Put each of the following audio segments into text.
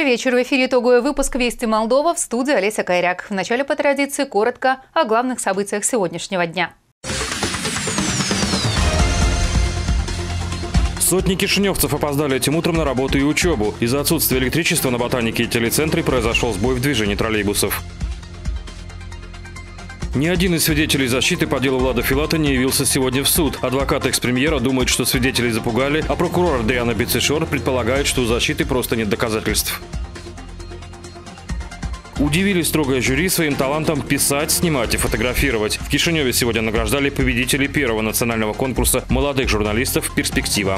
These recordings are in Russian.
Добрый вечер. В эфире итоговый выпуск «Вести Молдова», в студии Олеся Кайряк. Вначале по традиции коротко о главных событиях сегодняшнего дня. Сотни кишиневцев опоздали этим утром на работу и учебу. Из-за отсутствия электричества на Ботанике и телецентре произошел сбой в движении троллейбусов. Ни один из свидетелей защиты по делу Влада Филата не явился сегодня в суд. Адвокат экс-премьера думает, что свидетелей запугали, а прокурор Адриана Бицешор предполагает, что у защиты просто нет доказательств. Удивили строгое жюри своим талантом писать, снимать и фотографировать. В Кишиневе сегодня награждали победителей первого национального конкурса молодых журналистов «Перспектива».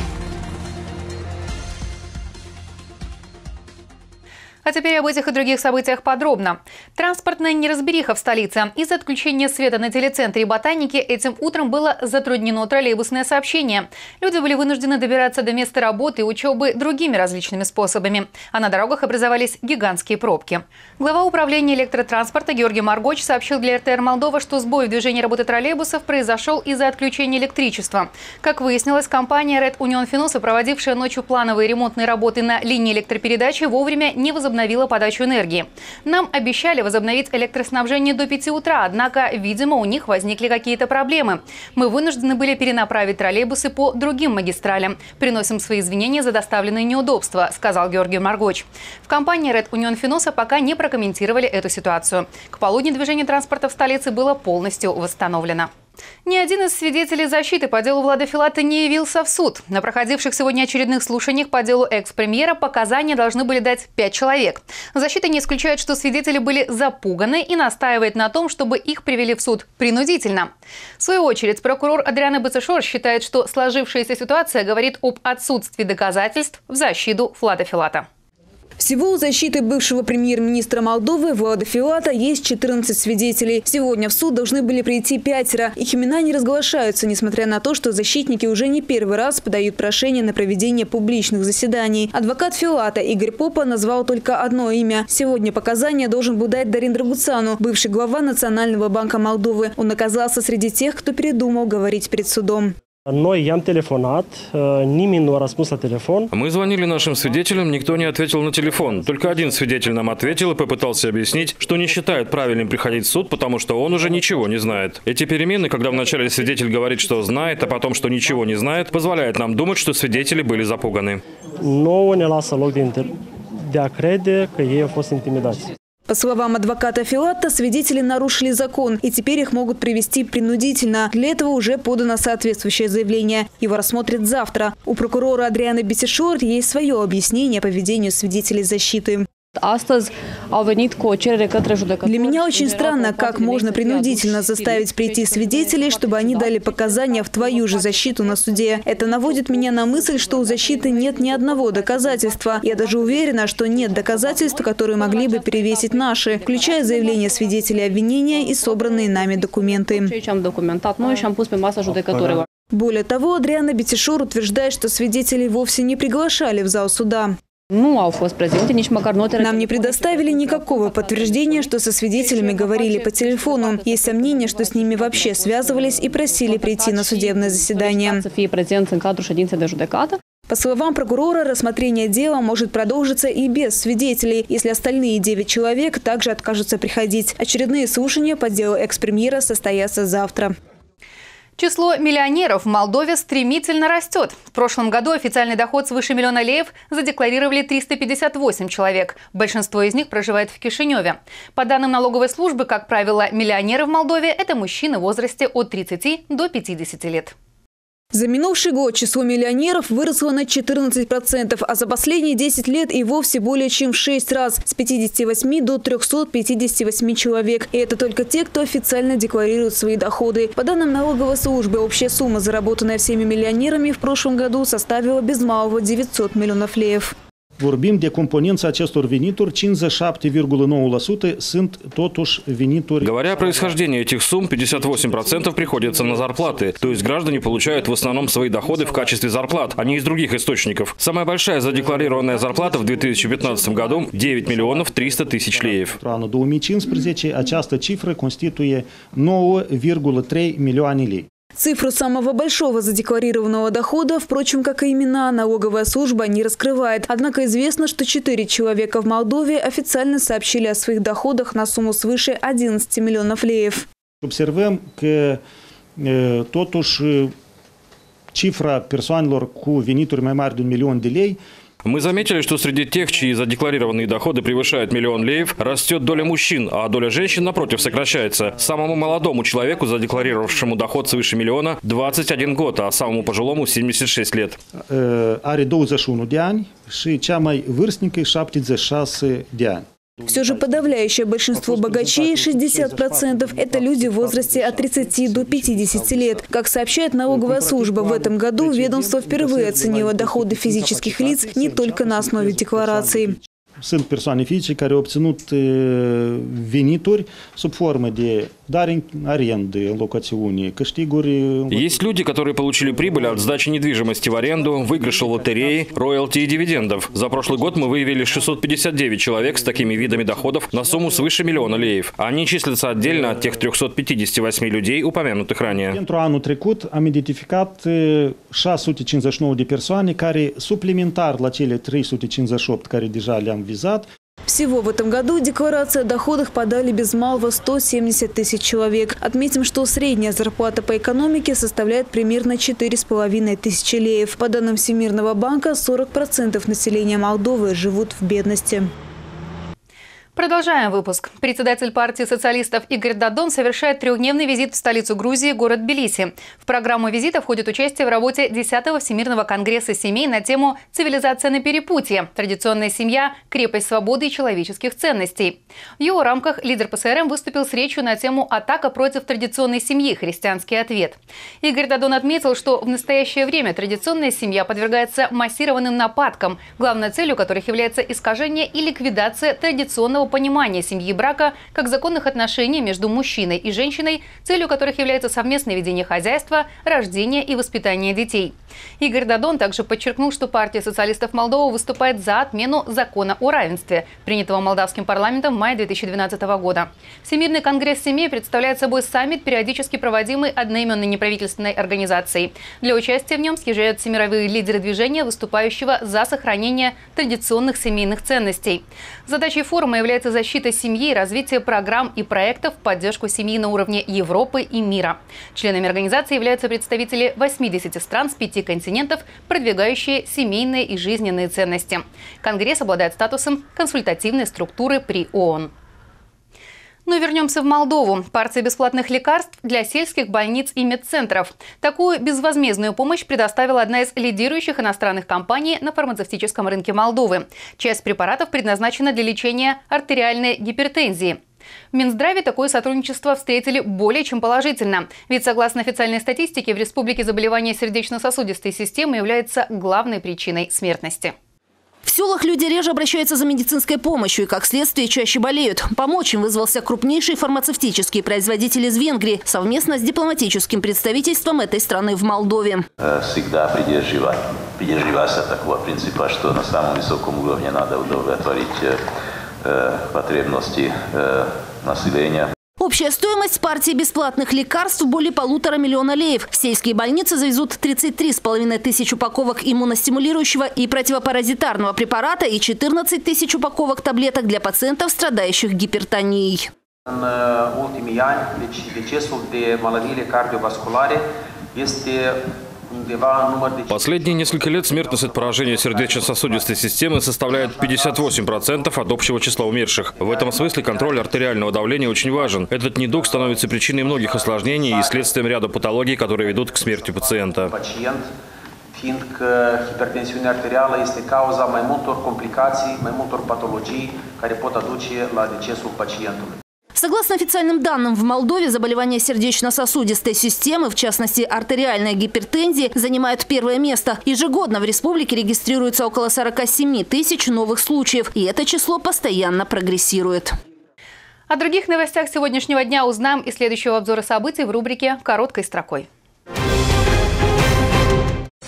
А теперь об этих и других событиях подробно. Транспортная неразбериха в столице. Из-за отключения света на телецентре и Ботанике этим утром было затруднено троллейбусное сообщение. Люди были вынуждены добираться до места работы и учебы другими различными способами. А на дорогах образовались гигантские пробки. Глава управления электротранспорта Георгий Маргоч сообщил для РТР Молдова, что сбой в движении работы троллейбусов произошел из-за отключения электричества. Как выяснилось, компания Red Union Finosa, проводившая ночью плановые ремонтные работы на линии электропередачи, вовремя не возобновила подачу энергии. Нам обещали возобновить электроснабжение до 5 утра, однако, видимо, у них возникли какие-то проблемы. Мы вынуждены были перенаправить троллейбусы по другим магистралям. Приносим свои извинения за доставленные неудобства, сказал Георгий Маргоч. В компании Red Union Finosa пока не прокомментировали эту ситуацию. К полудню движение транспорта в столице было полностью восстановлено. Ни один из свидетелей защиты по делу Влада Филата не явился в суд. На проходивших сегодня очередных слушаниях по делу экс-премьера показания должны были дать 5 человек. Защита не исключает, что свидетели были запуганы и настаивает на том, чтобы их привели в суд принудительно. В свою очередь, прокурор Адриана Бицешор считает, что сложившаяся ситуация говорит об отсутствии доказательств в защиту Влада Филата. Всего у защиты бывшего премьер-министра Молдовы Влада Филата есть 14 свидетелей. Сегодня в суд должны были прийти 5. Их имена не разглашаются, несмотря на то, что защитники уже не первый раз подают прошение на проведение публичных заседаний. Адвокат Филата Игорь Попа назвал только одно имя. Сегодня показания должен был дать Дарин Драгуцану, бывший глава Национального банка Молдовы. Он оказался среди тех, кто передумал говорить перед судом. Мы звонили нашим свидетелям, никто не ответил на телефон. Только один свидетель нам ответил и попытался объяснить, что не считает правильным приходить в суд, потому что он уже ничего не знает. Эти перемены, когда вначале свидетель говорит, что знает, а потом, что ничего не знает, позволяют нам думать, что свидетели были запуганы. По словам адвоката Филата, свидетели нарушили закон, и теперь их могут привести принудительно. Для этого уже подано соответствующее заявление. Его рассмотрят завтра. У прокурора Адриана Бицешор есть свое объяснение поведению свидетелей защиты. Для меня очень странно, как можно принудительно заставить прийти свидетелей, чтобы они дали показания в твою же защиту на суде. Это наводит меня на мысль, что у защиты нет ни одного доказательства. Я даже уверена, что нет доказательств, которые могли бы перевесить наши, включая заявления свидетелей обвинения и собранные нами документы. Более того, Адриана Бицешор утверждает, что свидетелей вовсе не приглашали в зал суда. Нам не предоставили никакого подтверждения, что со свидетелями говорили по телефону. Есть сомнения, что с ними вообще связывались и просили прийти на судебное заседание. По словам прокурора, рассмотрение дела может продолжиться и без свидетелей, если остальные 9 человек также откажутся приходить. Очередные слушания по делу экс-премьера состоятся завтра. Число миллионеров в Молдове стремительно растет. В прошлом году официальный доход свыше миллиона леев задекларировали 358 человек. Большинство из них проживает в Кишиневе. По данным налоговой службы, как правило, миллионеры в Молдове – это мужчины в возрасте от 30 до 50 лет. За минувший год число миллионеров выросло на 14%, а за последние 10 лет и вовсе более чем в 6 раз – с 58 до 358 человек. И это только те, кто официально декларирует свои доходы. По данным налоговой службы, общая сумма, заработанная всеми миллионерами в прошлом году, составила без малого 900 миллионов леев. Vorbim de componența acestor venituri, 57,9% sunt totuși venituri. Говоря о происхождении этих сумм, 58% приходится на зарплаты. То есть граждане получают в основном свои доходы в качестве зарплат, а не из других источников. Самая большая задекларированная зарплата в 2015 году – 9 миллионов 300 тысяч леев. În anul 2015 această cifră constituie 9,3 milioane lei. Цифру самого большого задекларированного дохода, впрочем, как и имена, налоговая служба не раскрывает. Однако известно, что 4 человека в Молдове официально сообщили о своих доходах на сумму свыше 11 миллионов леев. Observăm că totuși cifra persoanelor cu venituri mai mari de 1 milion de lei. Мы заметили, что среди тех, чьи задекларированные доходы превышают 1 миллион леев, растет доля мужчин, а доля женщин, напротив, сокращается. Самому молодому человеку, задекларировавшему доход свыше миллиона, 21 год, а самому пожилому 76 лет. Are 21 de ani și cea mai vârstnică 76 de ani. Все же подавляющее большинство богачей, 60%, это люди в возрасте от 30 до 50 лет. Как сообщает налоговая служба, в этом году ведомство впервые оценило доходы физических лиц не только на основе деклараций. Sunt persoane fizice care au obținut venituri sub formă de dare în arendă, în locațiune, câștiguri. Есть люди, которые получили прибыль от сдачи недвижимости в аренду, выигрыша в лотереи, роялти и дивидендов. За прошлый год мы выявили 659 человек с такими видами доходов на сумму свыше 1 миллиона леев. Они числятся отдельно от тех 358 людей, упомянутых ранее. Pentru anul trecut am identificat 659 de persoane care, suplimentar la cele 358 care deja le-am vizat. Всего в этом году декларации о доходах подали без малого 170 тысяч человек. Отметим, что средняя зарплата по экономике составляет примерно 4,5 тысячи леев. По данным Всемирного банка, 40% населения Молдовы живут в бедности. Продолжаем выпуск. Председатель партии социалистов Игорь Додон совершает 3-дневный визит в столицу Грузии, город Тбилиси. В программу визита входит участие в работе 10-го Всемирного конгресса семей на тему «Цивилизация на перепутье. Традиционная семья, крепость свободы и человеческих ценностей». В его рамках лидер ПСРМ выступил с речью на тему «Атака против традиционной семьи. Христианский ответ». Игорь Додон отметил, что в настоящее время традиционная семья подвергается массированным нападкам, главной целью которых является искажение и ликвидация традиционного понимания семьи и брака как законных отношений между мужчиной и женщиной, целью которых является совместное ведение хозяйства, рождение и воспитание детей. Игорь Додон также подчеркнул, что партия социалистов Молдовы выступает за отмену закона о равенстве, принятого молдавским парламентом в мае 2012 года. Всемирный конгресс семей представляет собой саммит, периодически проводимый одноименной неправительственной организацией. Для участия в нем съезжаются мировые лидеры движения, выступающего за сохранение традиционных семейных ценностей. Задачей форума является защита семьи и развитие программ и проектов в поддержку семьи на уровне Европы и мира. Членами организации являются представители 80 стран с 5 континентов, продвигающие семейные и жизненные ценности. Конгресс обладает статусом консультативной структуры при ООН. Но вернемся в Молдову. Партия бесплатных лекарств для сельских больниц и медцентров. Такую безвозмездную помощь предоставила одна из лидирующих иностранных компаний на фармацевтическом рынке Молдовы. Часть препаратов предназначена для лечения артериальной гипертензии. В Минздраве такое сотрудничество встретили более чем положительно. Ведь, согласно официальной статистике, в республике заболевания сердечно-сосудистой системы является главной причиной смертности. В селах люди реже обращаются за медицинской помощью и, как следствие, чаще болеют. Помочь им вызвался крупнейший фармацевтический производитель из Венгрии совместно с дипломатическим представительством этой страны в Молдове. Всегда придерживаться такого принципа, что на самом высоком уровне надо удовлетворить потребности населения. Общая стоимость партии бесплатных лекарств более 1,5 миллиона леев. В сельские больницы завезут 33,5 тысяч упаковок иммуностимулирующего и противопаразитарного препарата и 14 тысяч упаковок таблеток для пациентов, страдающих гипертонией. Последние несколько лет смертность от поражения сердечно-сосудистой системы составляет 58% от общего числа умерших. В этом смысле контроль артериального давления очень важен. Этот недуг становится причиной многих осложнений и следствием ряда патологий, которые ведут к смерти пациента. Fiindcă hipertensiunea arterială este cauza mai multor complicații, mai multor patologii care pot aduce la decesul pacientului. Согласно официальным данным, в Молдове заболевания сердечно-сосудистой системы, в частности артериальная гипертензия, занимают первое место. Ежегодно в республике регистрируется около 47 тысяч новых случаев, и это число постоянно прогрессирует. О других новостях сегодняшнего дня узнаем из следующего обзора событий в рубрике «Короткой строкой». В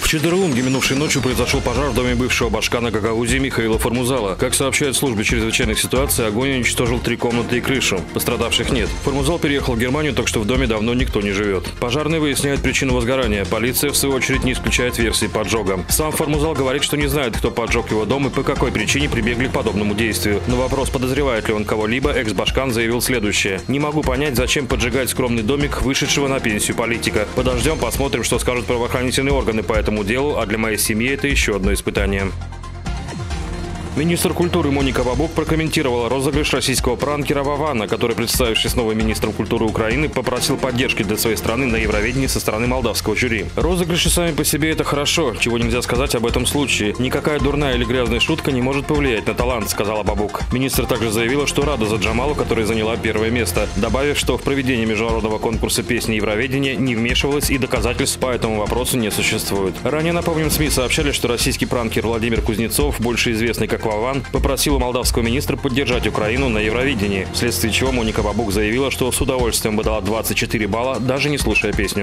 Чедерлунге минувшей ночью произошел пожар в доме бывшего башкана Гагаузии Михаила Формузала. Как сообщают службы чрезвычайных ситуаций, огонь уничтожил 3 комнаты и крышу. Пострадавших нет. Формузал переехал в Германию, так что в доме давно никто не живет. Пожарные выясняют причину возгорания. Полиция, в свою очередь, не исключает версии поджога. Сам Формузал говорит, что не знает, кто поджег его дом и по какой причине прибегли к подобному действию. На вопрос, подозревает ли он кого-либо, экс-башкан заявил следующее: «Не могу понять, зачем поджигать скромный домик вышедшего на пенсию политика. Подождем, посмотрим, что скажут правоохранительные органы по этому делу, а для моей семьи это еще одно испытание». Министр культуры Моника Бабук прокомментировала розыгрыш российского пранкера Вована, который, представившись новым министром культуры Украины, попросил поддержки для своей страны на Евровидении со стороны молдавского жюри. Розыгрыши сами по себе – это хорошо, чего нельзя сказать об этом случае. Никакая дурная или грязная шутка не может повлиять на талант, сказала Бабук. Министр также заявила, что рада за Джамалу, которая заняла первое место, добавив, что в проведении международного конкурса песни Евровидения не вмешивалась и доказательств по этому вопросу не существует. Ранее, напомним, СМИ сообщали, что российский пранкер Владимир Кузнецов, больше известный как Вован, попросил у молдавского министра поддержать Украину на Евровидении, вследствие чего Моника Бабук заявила, что с удовольствием бы дала 24 балла, даже не слушая песню.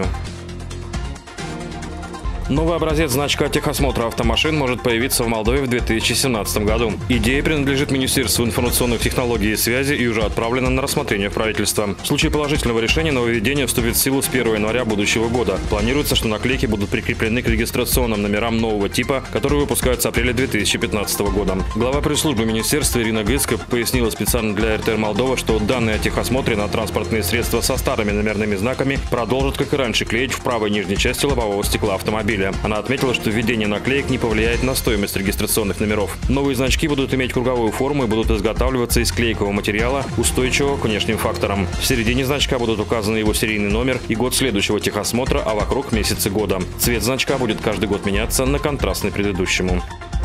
Новый образец значка техосмотра автомашин может появиться в Молдове в 2017 году. Идея принадлежит Министерству информационных технологий и связи и уже отправлена на рассмотрение в правительство. В случае положительного решения нововведение вступит в силу с 1 января будущего года. Планируется, что наклейки будут прикреплены к регистрационным номерам нового типа, которые выпускают с апреля 2015 года. Глава пресс-службы министерства Ирина Гыцко пояснила специально для РТР Молдова, что данные о техосмотре на транспортные средства со старыми номерными знаками продолжат, как и раньше, клеить в правой нижней части лобового стекла автомобиля. Она отметила, что введение наклеек не повлияет на стоимость регистрационных номеров. Новые значки будут иметь круговую форму и будут изготавливаться из клейкового материала, устойчивого к внешним факторам. В середине значка будут указаны его серийный номер и год следующего техосмотра, а вокруг месяцы года. Цвет значка будет каждый год меняться на контрастный предыдущему.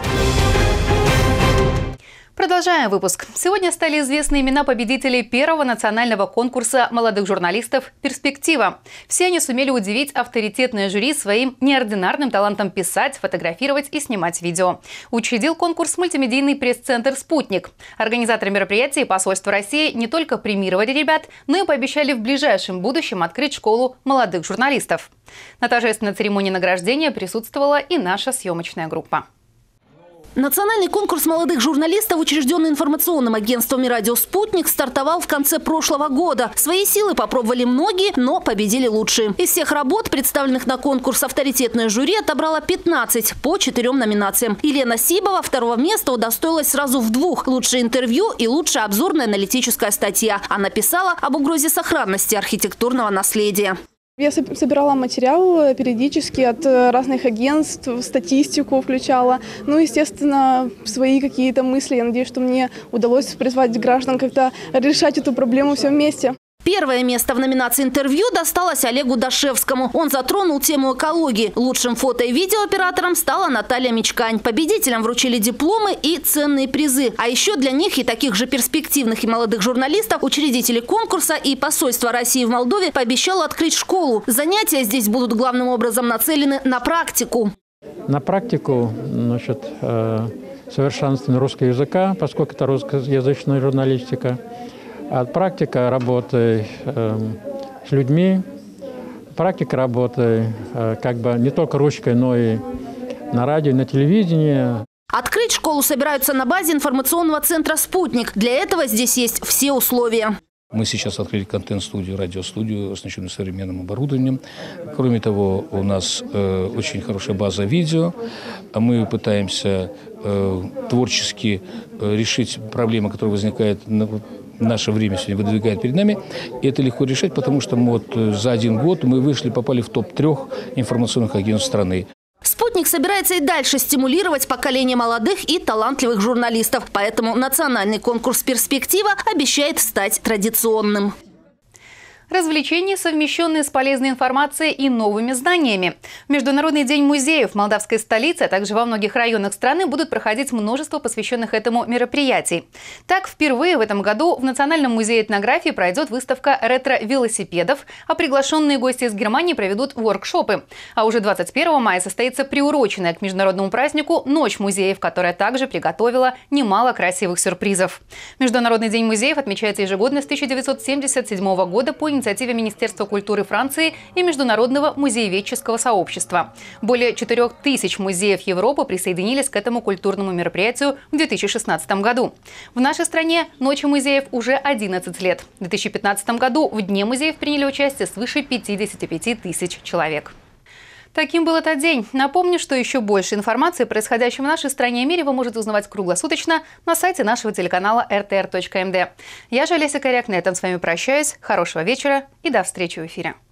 Продолжаем выпуск. Сегодня стали известны имена победителей первого национального конкурса молодых журналистов «Перспектива». Все они сумели удивить авторитетное жюри своим неординарным талантом писать, фотографировать и снимать видео. Учредил конкурс мультимедийный пресс-центр «Спутник». Организаторы мероприятия и посольство России не только премировали ребят, но и пообещали в ближайшем будущем открыть школу молодых журналистов. На торжественной церемонии награждения присутствовала и наша съемочная группа. Национальный конкурс молодых журналистов, учрежденный информационным агентством и радио «Спутник», стартовал в конце прошлого года. Свои силы попробовали многие, но победили лучшие. Из всех работ, представленных на конкурс, авторитетное жюри отобрало 15 по 4 номинациям. Елена Сибова второго места удостоилась сразу в 2 – лучшее интервью и лучшая обзорная аналитическая статья. Она писала об угрозе сохранности архитектурного наследия. Я собирала материал периодически от разных агентств, статистику включала. Ну, естественно, свои какие-то мысли. Я надеюсь, что мне удалось призвать граждан как-то решать эту проблему все вместе. Первое место в номинации «Интервью» досталось Олегу Дашевскому. Он затронул тему экологии. Лучшим фото- и видеооператором стала Наталья Мичкань. Победителям вручили дипломы и ценные призы. А еще для них и таких же перспективных и молодых журналистов учредители конкурса и посольство России в Молдове пообещало открыть школу. Занятия здесь будут главным образом нацелены на практику. На практику, совершенствование русского языка, поскольку это русскоязычная журналистика. Практика работы с людьми, практика работы не только ручкой, но и на радио, на телевидении. Открыть школу собираются на базе информационного центра «Спутник». Для этого здесь есть все условия. Мы сейчас открыли контент-студию, радиостудию, оснащенную современным оборудованием. Кроме того, у нас очень хорошая база видео. Мы пытаемся творчески решить проблемы, которые возникают в наше время сегодня выдвигает перед нами. И это легко решать, потому что за 1 год мы попали в топ-3 информационных агентств страны. «Спутник» собирается и дальше стимулировать поколение молодых и талантливых журналистов. Поэтому национальный конкурс «Перспектива» обещает стать традиционным. Развлечения, совмещенные с полезной информацией и новыми знаниями. В Международный день музеев в молдавской столице, а также во многих районах страны будут проходить множество посвященных этому мероприятий. Так, впервые в этом году в Национальном музее этнографии пройдет выставка ретро-велосипедов, а приглашенные гости из Германии проведут воркшопы. А уже 21 мая состоится приуроченная к международному празднику «Ночь музеев», которая также приготовила немало красивых сюрпризов. Международный день музеев отмечается ежегодно с 1977 года по инициативе инициативе Министерства культуры Франции и Международного музееведческого сообщества. Более 4000 музеев Европы присоединились к этому культурному мероприятию в 2016 году. В нашей стране Ночи музеев уже 11 лет. В 2015 году в Дне музеев приняли участие свыше 55 тысяч человек. Таким был этот день. Напомню, что еще больше информации о происходящем в нашей стране и мире вы можете узнавать круглосуточно на сайте нашего телеканала rtr.md. Я же Олеся Коряк, на этом с вами прощаюсь. Хорошего вечера и до встречи в эфире.